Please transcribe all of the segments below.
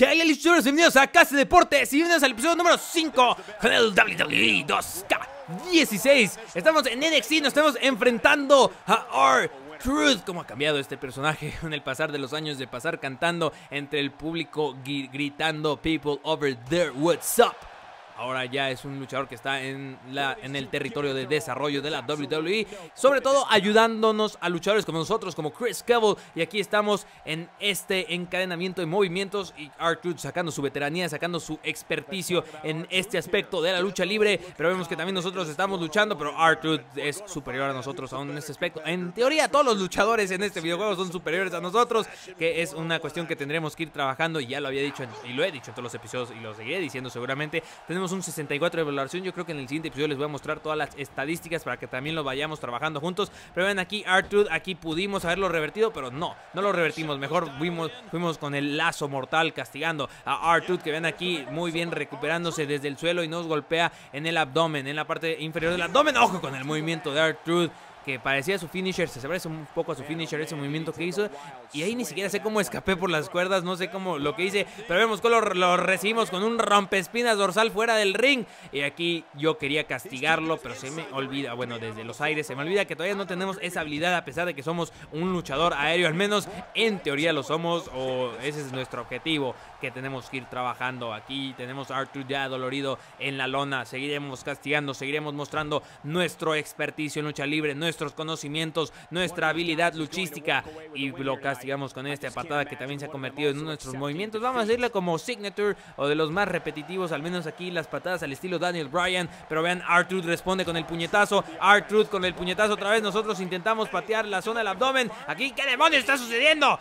¿Qué hay, luchadores? Bienvenidos a Casa Deportes y bienvenidos al episodio número 5 con el WWE 2K16. Estamos en NXT, nos estamos enfrentando a R-Truth. ¿Cómo ha cambiado este personaje con el pasar de los años, de pasar cantando entre el público, gritando "People over there, what's up"? Ahora ya es un luchador que está en el territorio de desarrollo de la WWE, sobre todo ayudándonos a luchadores como nosotros, como Chris Cable. Y aquí estamos en este encadenamiento de movimientos y R-Truth sacando su veteranía, sacando su experticio en este aspecto de la lucha libre. Pero vemos que también nosotros estamos luchando, pero R-Truth es superior a nosotros aún en este aspecto. En teoría todos los luchadores en este videojuego son superiores a nosotros, que es una cuestión que tendremos que ir trabajando. Y ya lo había dicho y lo he dicho en todos los episodios y lo seguiré diciendo seguramente. Tenemos un 64 de valoración. Yo creo que en el siguiente episodio les voy a mostrar todas las estadísticas para que también lo vayamos trabajando juntos. Pero ven aquí, R-Truth, aquí pudimos haberlo revertido, pero no lo revertimos. Mejor fuimos con el lazo mortal castigando a R-Truth, que ven aquí muy bien recuperándose desde el suelo y nos golpea en el abdomen, en la parte inferior del abdomen. Ojo con el movimiento de R-Truth, que parecía su finisher, se parece un poco a su finisher ese movimiento que hizo. Y ahí ni siquiera sé cómo escapé por las cuerdas, no sé cómo lo que hice, pero vemos que lo recibimos con un rompespinas dorsal fuera del ring. Y aquí yo quería castigarlo, pero se me olvida, bueno, desde los aires se me olvida que todavía no tenemos esa habilidad, a pesar de que somos un luchador aéreo, al menos en teoría lo somos, o ese es nuestro objetivo que tenemos que ir trabajando. Aquí tenemos a R-Truth ya dolorido en la lona, seguiremos castigando, seguiremos mostrando nuestro experticio en lucha libre, nuestros conocimientos, nuestra habilidad luchística, y lo castigamos con esta patada que también se ha convertido en uno de nuestros movimientos, vamos a decirle como signature, o de los más repetitivos, al menos aquí las patadas al estilo Daniel Bryan. Pero vean, R-Truth responde con el puñetazo, R-Truth con el puñetazo otra vez. Nosotros intentamos patear la zona del abdomen. Aquí, ¿qué demonios está sucediendo?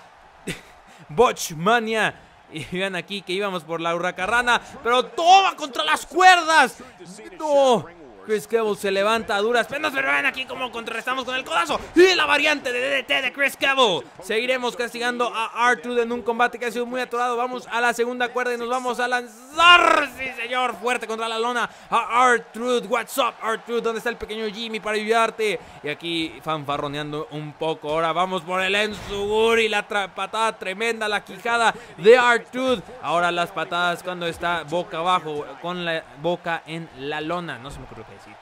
Botchmania. Y vean aquí que íbamos por la hurracarrana, pero toma contra las cuerdas. No. Chris Cable se levanta a duras penas, pero ven aquí como contrarrestamos con el codazo y la variante de DDT de Chris Cable. Seguiremos castigando a R-Truth en un combate que ha sido muy atorado. Vamos a la segunda cuerda y nos vamos a lanzar, sí señor, fuerte contra la lona a R-Truth. What's up, R-Truth? ¿Dónde está el pequeño Jimmy para ayudarte? Y aquí fanfarroneando un poco. Ahora vamos por el Enzuguri, la patada tremenda, la quijada de R-Truth. Ahora las patadas cuando está boca abajo, con la boca en la lona. No se me ocurrió qué decir.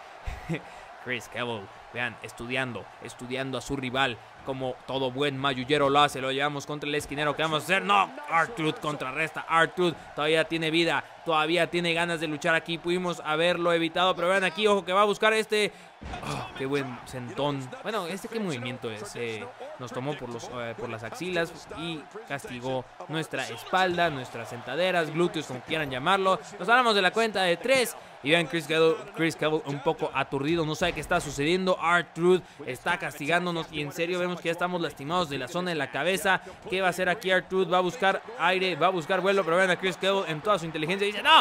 Chris Cable, vean, estudiando a su rival, como todo buen mayullero lo hace. Lo llevamos contra el esquinero. ¿Qué vamos a hacer? No, R-Truth contrarresta. R-Truth todavía tiene vida, todavía tiene ganas de luchar. Aquí pudimos haberlo evitado, pero vean aquí, ojo que va a buscar este. Oh, qué buen sentón. Bueno, qué movimiento es. Nos tomó por las axilas y castigó nuestra espalda, nuestras sentaderas, glúteos, como quieran llamarlo. Nos hablamos de la cuenta de 3. Y vean, Chris Cable un poco aturdido, no sabe qué está sucediendo. R-Truth está castigándonos y en serio vemos que ya estamos lastimados de la zona de la cabeza. ¿Qué va a hacer aquí R-Truth? Va a buscar aire, va a buscar vuelo, pero vean a Chris Cable en toda su inteligencia dice ¡no!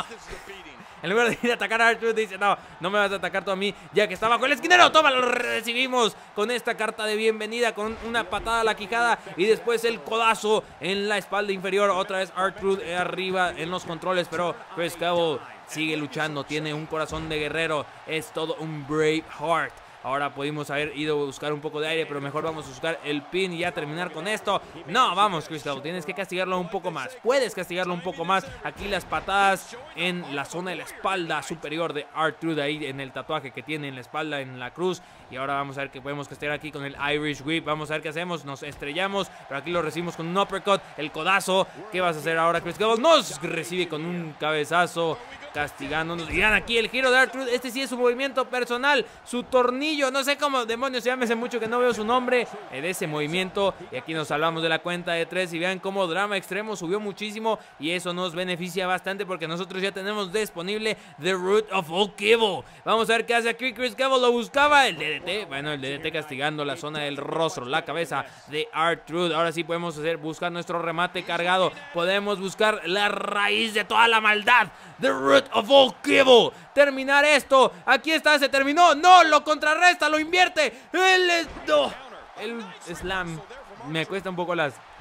En lugar de ir a atacar a R-Truth dice no me vas a atacar tú a mí, ya que está bajo el esquinero. Toma, lo recibimos con esta carta de bienvenida, con una patada a la quijada y después el codazo en la espalda inferior. Otra vez R-Truth arriba en los controles, pero Chris Cable sigue luchando, tiene un corazón de guerrero, es todo un brave heart. Ahora pudimos haber ido a buscar un poco de aire, pero mejor vamos a buscar el pin y ya terminar con esto. No, vamos, Chris Cable, tienes que castigarlo un poco más. Puedes castigarlo un poco más. Aquí las patadas en la zona de la espalda superior de R-Truth, ahí en el tatuaje que tiene en la espalda, en la cruz. Y ahora vamos a ver qué podemos castigar aquí con el Irish Whip. Vamos a ver qué hacemos. Nos estrellamos, pero aquí lo recibimos con un uppercut. El codazo. ¿Qué vas a hacer ahora, Chris Cable? Nos recibe con un cabezazo, castigándonos. Y vean aquí el giro de R-Truth. Este sí es su movimiento personal, su tornillo. No sé cómo demonios se llama, hace mucho que no veo su nombre de ese movimiento. Y aquí nos hablamos de la cuenta de 3. Y vean cómo Drama Extremo subió muchísimo. Y eso nos beneficia bastante porque nosotros ya tenemos disponible The Root of All Cable. Vamos a ver qué hace aquí Chris Cable. Lo buscaba el DDT. Bueno, el DDT castigando la zona del rostro, la cabeza de R-Truth. Ahora sí podemos buscar nuestro remate cargado. Podemos buscar la raíz de toda la maldad. The Root of All Cable. Terminar esto. Aquí está, se terminó. No, lo contrarresta, lo invierte. El slam. Me cuesta un poco las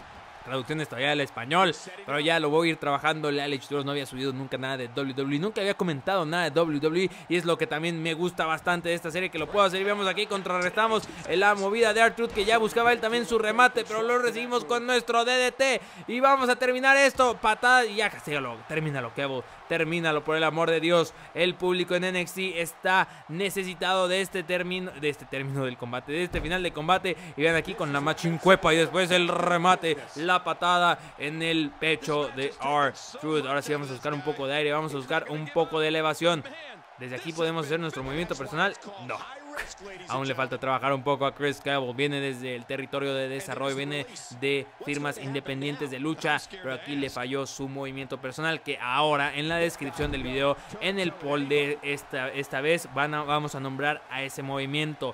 traducciones todavía al español, pero ya lo voy a ir trabajando. Alex Duros no había subido nunca nada de WWE, nunca había comentado nada de WWE, y es lo que también me gusta bastante de esta serie, que lo puedo hacer. Y vemos aquí, contrarrestamos la movida de R-Truth, que ya buscaba él también su remate, pero lo recibimos con nuestro DDT, y vamos a terminar esto, patada, y ya castígalo, termínalo, Cable, termínalo por el amor de Dios. El público en NXT está necesitado de este término del combate, de este final de combate. Y vean aquí con la machincuepa y después el remate, la patada en el pecho de R-Truth. Ahora sí vamos a buscar un poco de aire, vamos a buscar un poco de elevación. Desde aquí podemos hacer nuestro movimiento personal. No, aún le falta trabajar un poco a Chris Cable. Viene desde el territorio de desarrollo, viene de firmas independientes de lucha, pero aquí le falló su movimiento personal, que ahora en la descripción del video, en el poll de esta vez, vamos a nombrar a ese movimiento.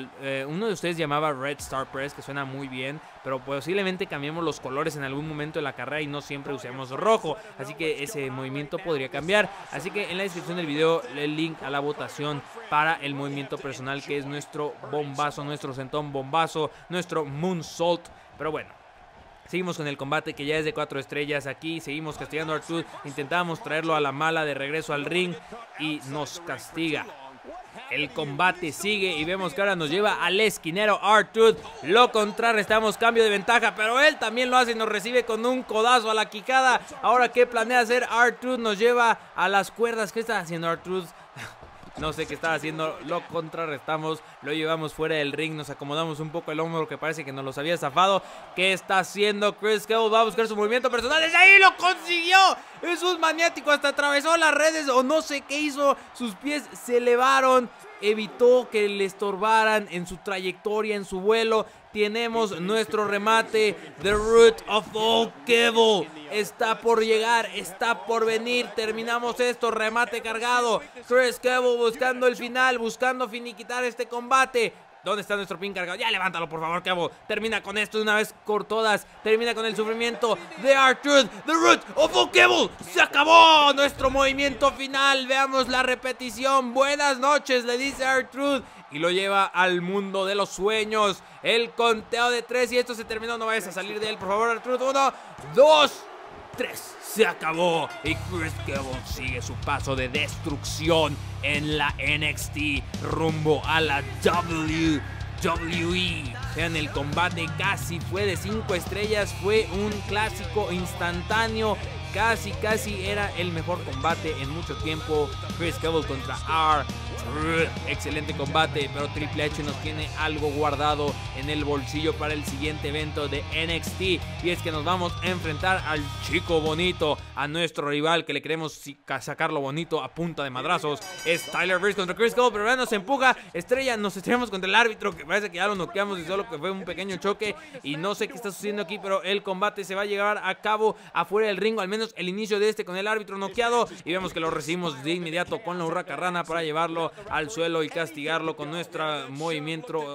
Uno de ustedes llamaba Red Star Press, que suena muy bien, pero posiblemente cambiemos los colores en algún momento de la carrera y no siempre usemos rojo, así que ese movimiento podría cambiar. Así que en la descripción del video el link a la votación para el movimiento personal, que es nuestro bombazo, nuestro sentón bombazo, nuestro moonsault. Pero bueno, seguimos con el combate, que ya es de 4 estrellas. Aquí seguimos castigando a R-Truth, intentamos traerlo a la mala de regreso al ring y nos castiga. El combate sigue y vemos que ahora nos lleva al esquinero R-Truth. Lo contrarrestamos, cambio de ventaja, pero él también lo hace y nos recibe con un codazo a la quijada. Ahora, ¿qué planea hacer R-Truth? Nos lleva a las cuerdas. ¿Qué está haciendo R-Truth? No sé qué estaba haciendo, lo contrarrestamos, lo llevamos fuera del ring, nos acomodamos un poco el hombro, que parece que nos los había zafado. ¿Qué está haciendo Chris Cable? Va a buscar su movimiento personal, ¡desde ahí lo consiguió! Es un maniático, hasta atravesó las redes o no sé qué hizo, sus pies se elevaron, evitó que le estorbaran en su trayectoria, en su vuelo. Tenemos nuestro remate, The Root of All Cable. Está por llegar, está por venir. Terminamos esto, remate cargado. Chris Cable buscando el final, buscando finiquitar este combate. ¿Dónde está nuestro pin cargado? Ya levántalo, por favor, Cable. Termina con esto de una vez por todas. Termina con el sufrimiento de R-Truth. The Root of All Cable. Se acabó nuestro movimiento final. Veamos la repetición. Buenas noches, le dice R-Truth, y lo lleva al mundo de los sueños. El conteo de 3 y esto se terminó. No vayas a salir de él, por favor, R-Truth. 1, 2, 3. Se acabó. Y Chris Cable sigue su paso de destrucción en la NXT rumbo a la WWE. Vean, el combate casi fue de 5 estrellas. Fue un clásico instantáneo. Casi era el mejor combate en mucho tiempo. Chris Cable contra R-Truth. Excelente combate, pero Triple H nos tiene algo guardado en el bolsillo para el siguiente evento de NXT. Y es que nos vamos a enfrentar al chico bonito, a nuestro rival que le queremos sacarlo bonito a punta de madrazos. Es Tyler Breeze contra Chris Cable, pero nos empuja, nos estrellamos contra el árbitro, que parece que ya lo noqueamos y solo que fue un pequeño choque. Y no sé qué está sucediendo aquí, pero el combate se va a llevar a cabo afuera del ring, o al menos el inicio de este, con el árbitro noqueado. Y vemos que lo recibimos de inmediato con la hurracarrana para llevarlo al suelo y castigarlo con nuestro movimiento,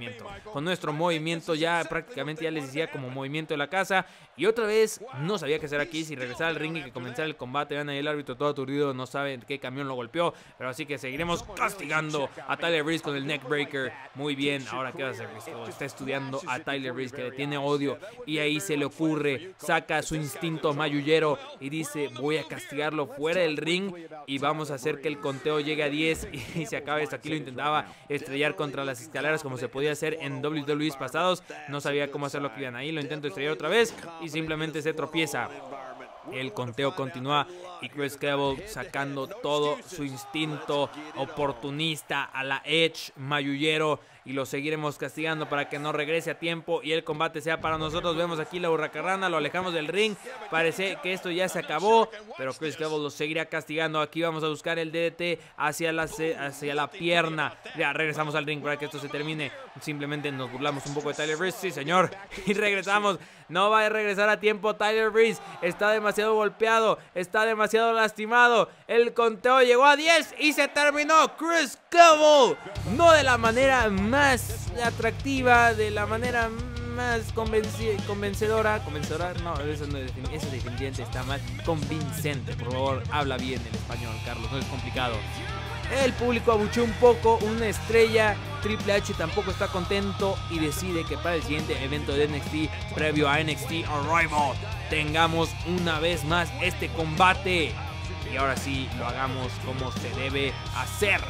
ya prácticamente, ya les decía, como movimiento de la casa. Y otra vez no sabía qué hacer aquí, si regresar al ring y que comenzara el combate. Vean ahí el árbitro todo aturdido, no sabe qué camión lo golpeó, pero así que seguiremos castigando a Tyler Breeze con el neckbreaker. Muy bien, ahora qué va a hacer. Está estudiando a Tyler Breeze, que le tiene odio, y ahí se le ocurre, saca su instinto mayullero y dice: voy a castigarlo fuera del ring y vamos a hacer que el conteo llegue a 10 y se acabe esto. Aquí lo intentaba estrellar contra las escaleras, como se podía hacer en WWEs pasados. No sabía cómo hacerlo que iban ahí, lo intento estrellar otra vez y simplemente se tropieza. El conteo continúa y Chris Cable sacando todo su instinto oportunista a la Edge mayullero, y lo seguiremos castigando para que no regrese a tiempo y el combate sea para nosotros. Vemos aquí la hurracarrana, lo alejamos del ring, parece que esto ya se acabó, pero Chris Cable lo seguirá castigando. Aquí vamos a buscar el DDT hacia la pierna. Ya regresamos al ring para que esto se termine. Simplemente nos burlamos un poco de Tyler Breeze, sí señor, y regresamos. No va a regresar a tiempo Tyler Breeze, está demasiado golpeado, está demasiado lastimado. El conteo llegó a 10 y se terminó. Chris Cable, no de la manera más atractiva, de la manera más convencedora, no, eso no es, ese definitivamente está mal. Convincente, por favor, habla bien el español, Carlos, no es complicado. El público abucheó un poco, una estrella Triple H tampoco está contento y decide que para el siguiente evento de NXT, previo a NXT Arrival, tengamos una vez más este combate. Y ahora sí, lo hagamos como se debe hacer.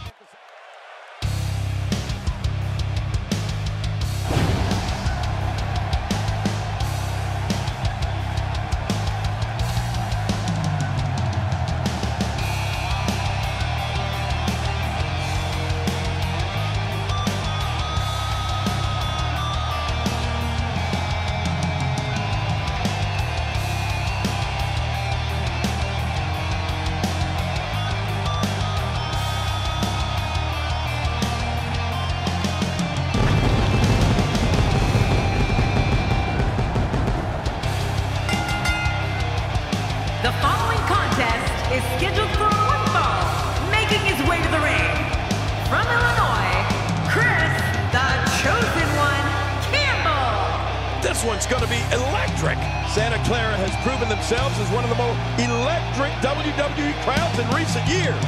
The following contest is scheduled for one fall, making his way to the ring. From Illinois, Chris, the Chosen One, Campbell. This one's going to be electric. Santa Clara has proven themselves as one of the most electric WWE crowds in recent years.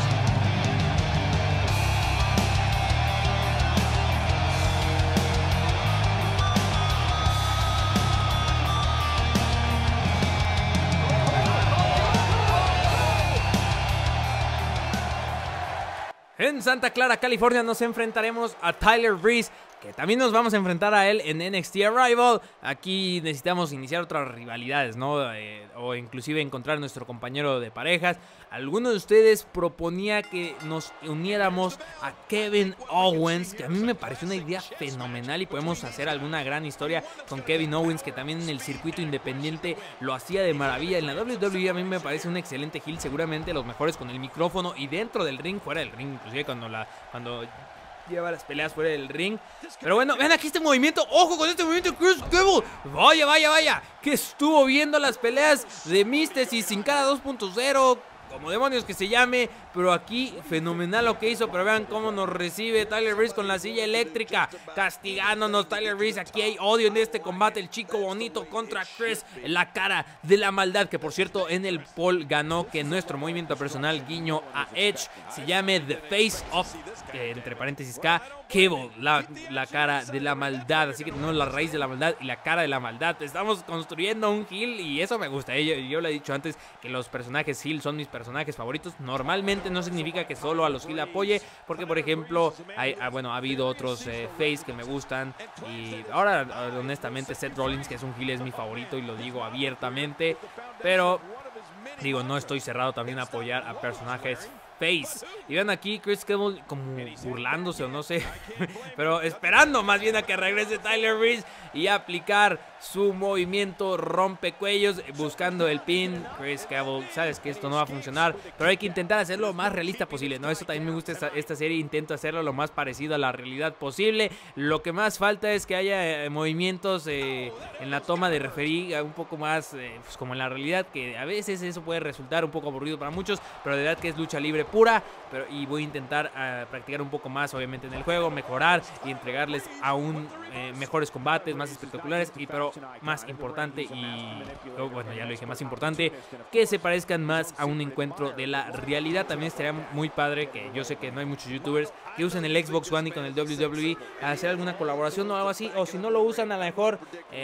En Santa Clara, California, nos enfrentaremos a Tyler Breeze, que también nos vamos a enfrentar a él en NXT Arrival. Aquí necesitamos iniciar otras rivalidades, ¿no? O inclusive encontrar nuestro compañero de parejas. Alguno de ustedes proponía que nos uniéramos a Kevin Owens, que a mí me pareció una idea fenomenal y podemos hacer alguna gran historia con Kevin Owens, que también en el circuito independiente lo hacía de maravilla. En la WWE a mí me parece un excelente heel, seguramente los mejores con el micrófono y dentro del ring, fuera del ring, inclusive cuando lleva las peleas fuera del ring. Pero bueno, vean aquí este movimiento. Ojo con este movimiento de Chris Gable. Vaya, que estuvo viendo las peleas de Místesis Sin Cara 2.0, como demonios que se llame, pero aquí fenomenal lo que hizo. Pero vean cómo nos recibe Tyler Breeze con la silla eléctrica, castigándonos. Tyler Breeze, aquí hay odio en este combate. El chico bonito contra Chris, la cara de la maldad, que por cierto en el poll ganó que nuestro movimiento personal, guiño a Edge, se llame The Face of, entre paréntesis K, Cable, la cara de la maldad. Así que tenemos la raíz de la maldad y la cara de la maldad. Estamos construyendo un heel y eso me gusta. Yo lo he dicho antes, que los personajes heel son mis personajes favoritos. Normalmente no significa que solo a los heel apoye, porque por ejemplo ha habido otros face que me gustan, y ahora honestamente Seth Rollins, que es un heel, es mi favorito y lo digo abiertamente, pero digo, no estoy cerrado también a apoyar a personajes face. Y vean aquí Chris Gable como burlándose o no sé, pero esperando más bien a que regrese Tyler Breeze y aplicar su movimiento rompecuellos buscando el pin. Chris Gable, sabes que esto no va a funcionar, pero hay que intentar hacerlo lo más realista posible, ¿no? Eso también me gusta esta serie, intento hacerlo lo más parecido a la realidad posible. Lo que más falta es que haya movimientos en la toma de referí un poco más pues como en la realidad, que a veces eso puede resultar un poco aburrido para muchos, pero de verdad que es lucha libre pura. Y voy a intentar practicar un poco más obviamente en el juego, mejorar y entregarles aún mejores combates, más espectaculares, pero más importante, y bueno, ya lo dije, más importante, que se parezcan más a un encuentro de la realidad. También estaría muy padre, que yo sé que no hay muchos youtubers que usen el Xbox One y con el WWE hacer alguna colaboración o algo así, o si no lo usan, a lo mejor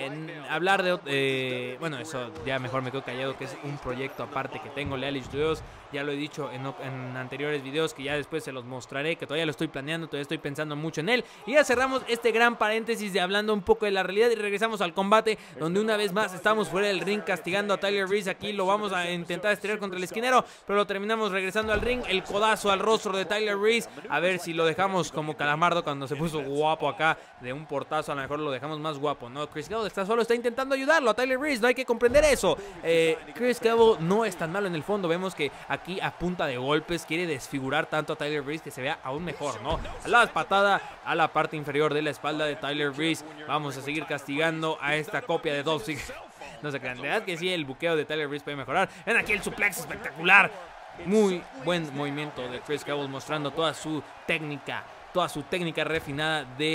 hablar de bueno, eso ya mejor me quedo callado, que es un proyecto aparte que tengo, Leal Studios. Ya lo he dicho en anteriores videos, que ya después se los mostraré, que todavía lo estoy planeando, todavía estoy pensando mucho en él. Y ya cerramos este gran paréntesis de hablando un poco de la realidad y regresamos al combate, donde una vez más estamos fuera del ring castigando a Tyler Breeze. Aquí lo vamos a intentar estirar contra el esquinero, pero lo terminamos regresando al ring. El codazo al rostro de Tyler Breeze, a ver si lo dejamos como Calamardo cuando se puso guapo acá, de un portazo a lo mejor lo dejamos más guapo, ¿no? Chris Gable está solo, está intentando ayudarlo a Tyler Breeze, no hay que comprender eso. Chris Gable no es tan malo en el fondo, vemos que aquí a punta de golpes quiere desfigurar tanto a Tyler Breeze que se vea aún mejor, ¿no? A la patada a la parte inferior de la espalda de Tyler Breeze. Vamos a seguir castigando a esta copia de Dolph Ziggler. No se crean, la verdad que sí, el buqueo de Tyler Breeze puede mejorar. Ven aquí el suplex espectacular. Muy buen movimiento de Chris Gable, mostrando toda su técnica refinada de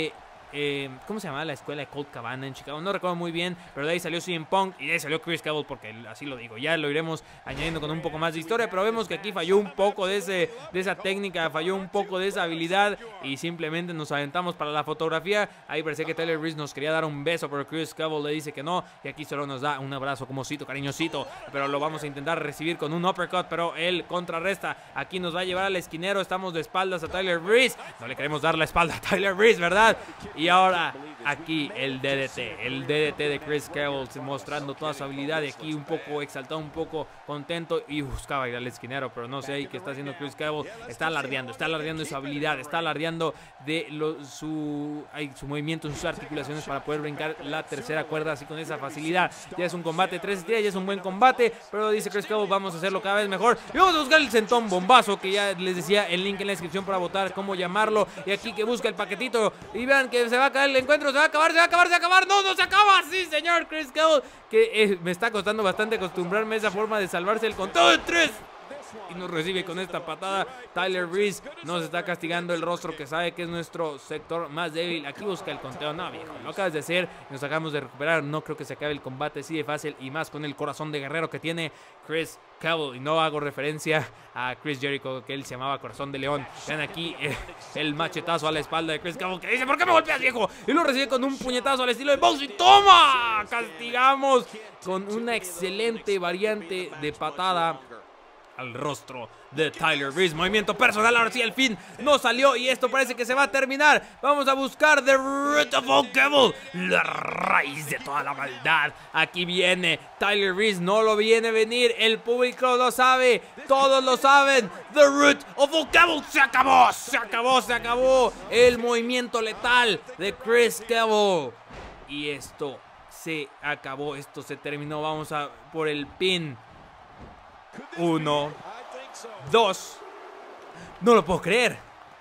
¿cómo se llamaba la escuela de Colt Cabana en Chicago? No recuerdo muy bien, pero de ahí salió CM Punk y de ahí salió Chris Cable, porque así lo digo, ya lo iremos añadiendo con un poco más de historia, pero vemos que aquí falló un poco de esa técnica, falló un poco de esa habilidad y simplemente nos aventamos para la fotografía. Ahí parecía que Tyler Breeze nos quería dar un beso, pero Chris Cable le dice que no, y aquí solo nos da un abrazo como cito, cariñosito, pero lo vamos a intentar recibir con un uppercut, pero él contrarresta. Aquí nos va a llevar al esquinero, estamos de espaldas a Tyler Breeze, no le queremos dar la espalda a Tyler Breeze, ¿verdad? Y ahora aquí el DDT de Chris Cable mostrando toda su habilidad, y aquí un poco exaltado, un poco contento, y buscaba ir al esquinero, pero no sé ahí qué está haciendo Chris Cable. Está alardeando de su habilidad, está alardeando de su movimiento, sus articulaciones para poder brincar la tercera cuerda así con esa facilidad. Ya es un combate 3 estrellas, ya es un buen combate, pero dice Chris Cable, vamos a hacerlo cada vez mejor y vamos a buscar el sentón bombazo, que ya les decía el link en la descripción para votar cómo llamarlo. Y aquí que busca el paquetito y vean que se va a caer el encuentro, se va a acabar, no se acaba, sí señor. Chris Cable, que me está costando bastante acostumbrarme a esa forma de salvarse el conteo de 3 y nos recibe con esta patada. Tyler Breeze nos está castigando el rostro, que sabe que es nuestro sector más débil. Aquí busca el conteo, no viejo, lo acabas de hacer, nos acabamos de recuperar, no creo que se acabe el combate así de fácil, y más con el corazón de guerrero que tiene Chris Cable. Y no hago referencia a Chris Jericho, que él se llamaba Corazón de León. Vean aquí el machetazo a la espalda de Chris Cable, que dice, ¿por qué me golpeas, viejo? Y lo recibe con un puñetazo al estilo de box y ¡toma! Castigamos con una excelente variante de patada al rostro de Tyler Breeze. Movimiento personal, ahora sí, al fin no salió y esto parece que se va a terminar. Vamos a buscar The Root of all Evil, la raíz de toda la maldad. Aquí viene Tyler Breeze, no lo viene venir, el público lo sabe, todos lo saben. The Root of all Evil, se acabó el movimiento letal de Chris Cable. Y esto se acabó, esto se terminó. Vamos a por el pin. 1, 2. No lo puedo creer.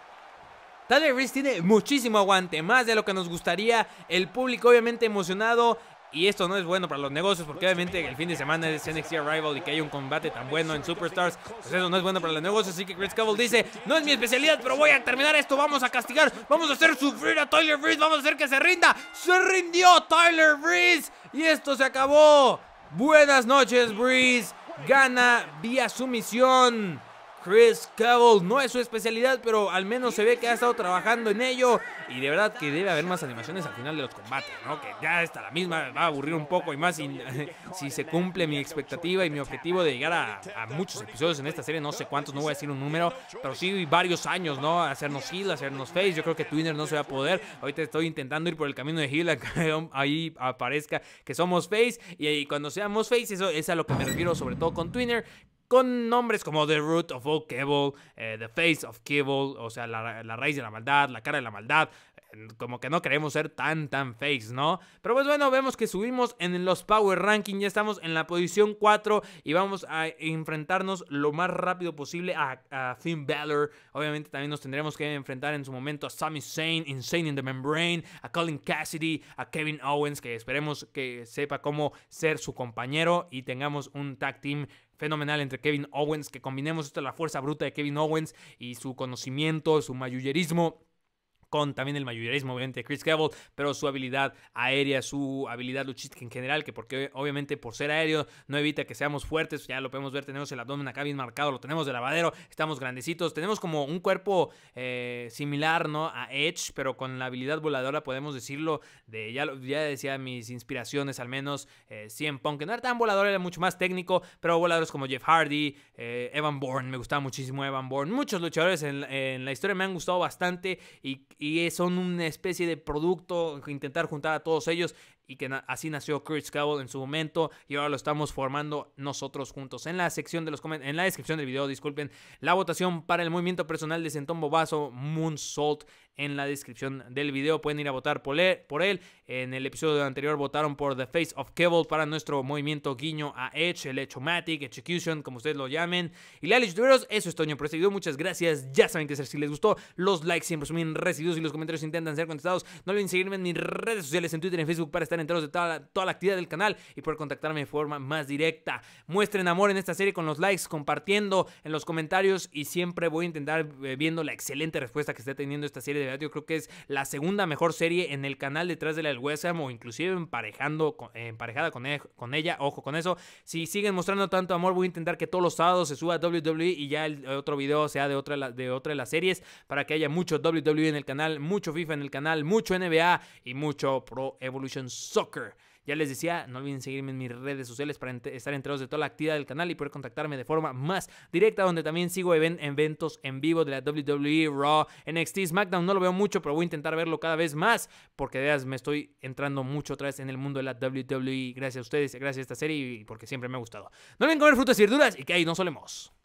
Tyler Breeze tiene muchísimo aguante, más de lo que nos gustaría. El público obviamente emocionado. Y esto no es bueno para los negocios, porque obviamente el fin de semana es NXT Arrival y que hay un combate tan bueno en Superstars, pues eso no es bueno para los negocios. Así que Chris Cable dice, no es mi especialidad, pero voy a terminar esto, vamos a castigar, vamos a hacer sufrir a Tyler Breeze, vamos a hacer que se rinda. Se rindió Tyler Breeze y esto se acabó. Buenas noches, Breeze. Gana vía sumisión. Chris Cable, no es su especialidad, pero al menos se ve que ha estado trabajando en ello. Y de verdad que debe haber más animaciones al final de los combates, ¿no? Que ya está la misma, va a aburrir un poco. Y más si se cumple mi expectativa y mi objetivo de llegar a muchos episodios en esta serie. No sé cuántos, no voy a decir un número, pero sí varios años, ¿no? Hacernos heel, hacernos face. Yo creo que Twitter no se va a poder. Ahorita estoy intentando ir por el camino de heel, ahí aparezca que somos face. Y cuando seamos face, eso es a lo que me refiero, sobre todo con Twitter, con nombres como The Root of all Cable, The Face of Cable, o sea, la raíz de la maldad, la cara de la maldad. Como que no queremos ser tan face, ¿no? Pero pues bueno, vemos que subimos en los Power Ranking. Ya estamos en la posición 4 y vamos a enfrentarnos lo más rápido posible a Finn Balor. Obviamente también nos tendremos que enfrentar en su momento a Sami Zayn, Insane in the Membrane, a Colin Cassidy, a Kevin Owens, que esperemos que sepa cómo ser su compañero y tengamos un tag team fenomenal entre Kevin Owens, que combinemos esto, la fuerza bruta de Kevin Owens y su conocimiento, su mayullerismo, con también el mayullerismo obviamente de Chris Cable, pero su habilidad aérea, su habilidad luchística en general, que porque obviamente por ser aéreo no evita que seamos fuertes. Ya lo podemos ver, tenemos el abdomen acá bien marcado, lo tenemos de lavadero, estamos grandecitos, tenemos como un cuerpo similar, ¿no?, a Edge, pero con la habilidad voladora, podemos decirlo, ya decía mis inspiraciones al menos, CM Punk, que no era tan volador, era mucho más técnico, pero voladores como Jeff Hardy, Evan Bourne, me gustaba muchísimo Evan Bourne, muchos luchadores en la historia me han gustado bastante y son una especie de producto, intentar juntar a todos ellos, y que así nació Chris Cable en su momento y ahora lo estamos formando nosotros juntos. En la sección de los en la descripción del video, disculpen, la votación para el movimiento personal de Sentón Bobazo Moonsault en la descripción del video, pueden ir a votar por él. En el episodio anterior votaron por The Face of Cable para nuestro movimiento guiño a Edge, el Edge-O-Matic, Execution, como ustedes lo llamen. Y la youtuberos, eso es todo por este video, muchas gracias. Ya saben que si les gustó, los likes siempre son bien recibidos y los comentarios intentan ser contestados. No olviden seguirme en mis redes sociales, en Twitter y en Facebook, para estar estar enterados de toda la actividad del canal y poder contactarme de forma más directa. Muestren amor en esta serie con los likes, compartiendo en los comentarios, y siempre voy a intentar viendo la excelente respuesta que está teniendo esta serie. De verdad, yo creo que es la segunda mejor serie en el canal detrás de la del West Ham, o inclusive emparejada con ella. Ojo con eso. Si siguen mostrando tanto amor, voy a intentar que todos los sábados se suba WWE y ya el otro video sea de otra de las series, para que haya mucho WWE en el canal, mucho FIFA en el canal, mucho NBA y mucho Pro Evolution Soccer. Ya les decía, no olviden seguirme en mis redes sociales para estar enterados de toda la actividad del canal y poder contactarme de forma más directa, donde también sigo eventos en vivo de la WWE, Raw, NXT, SmackDown. No lo veo mucho, pero voy a intentar verlo cada vez más, porque de verdad me estoy entrando mucho otra vez en el mundo de la WWE. Gracias a ustedes, gracias a esta serie y porque siempre me ha gustado. No olviden comer frutas y verduras y que ahí nos solemos.